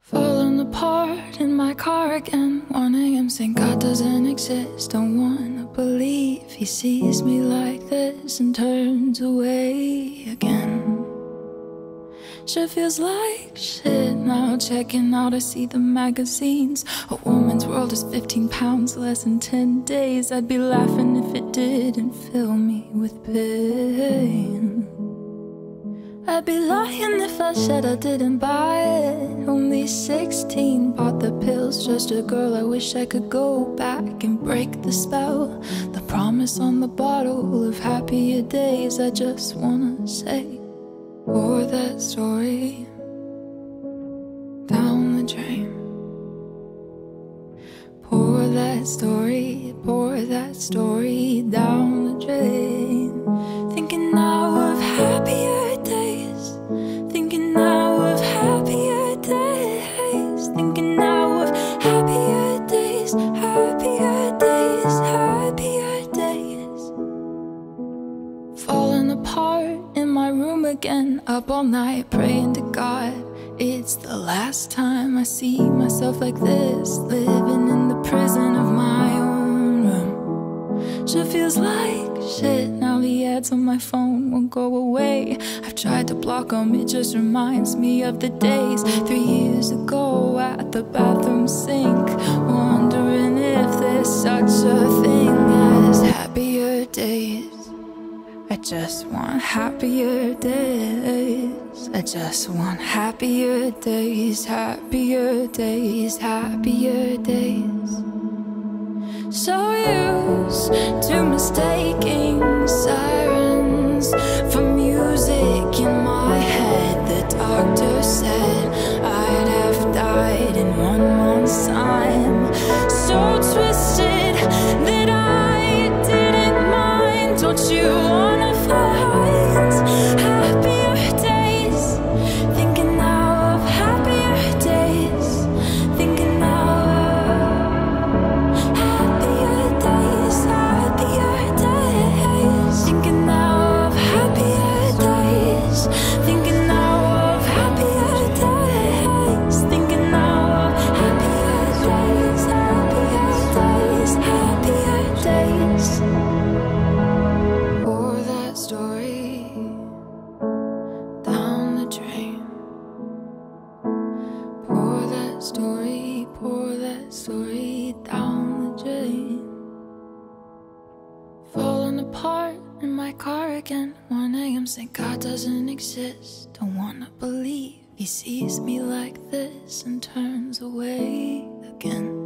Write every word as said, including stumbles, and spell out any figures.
Falling apart in my car again, one A M saying God doesn't exist. Don't wanna believe he sees me like this and turns away again. Sure feels like shit now, checking out, I see the magazines. A woman's world is fifteen pounds less in ten days. I'd be laughing if it didn't fill me with pain. I'd be lying if I said I didn't buy it. Only sixteen, bought the pills, just a girl. I wish I could go back and break the spell. The promise on the bottle of happier days. I just wanna say, pour that story down the drain. Pour that story, pour that story down the drain. Thinking now of happier days. Thinking now of happier days. Thinking now of happier days. Happier days, happier days. Falling apart in my room again, up all night praying to God. It's the last time I see myself like this, living in the prison of my own room. Sure feels like shit now, the ads on my phone won't go away. I've tried to block them, it just reminds me of the days three years ago at the bathroom sink, wondering if there's such a thing as happier days. I just want happier days. I just want happier days, happier days, happier days. So used to mistaking sirens for music in my head. The doctor said I'd have died in one month's time. So twisted that I didn't mind. Don't you wanna find happier days? Thinking now of happier days. Thinking now of happier days, happier days. Thinking now of happier days. Thinking now of happier days. Thinking now of happier days, happier days, happier days. Pour that story down the drain. Pour that story, pour that story down the drain. Falling apart in my car again, one A M saying God doesn't exist. Don't wanna believe he sees me like this and turns away again.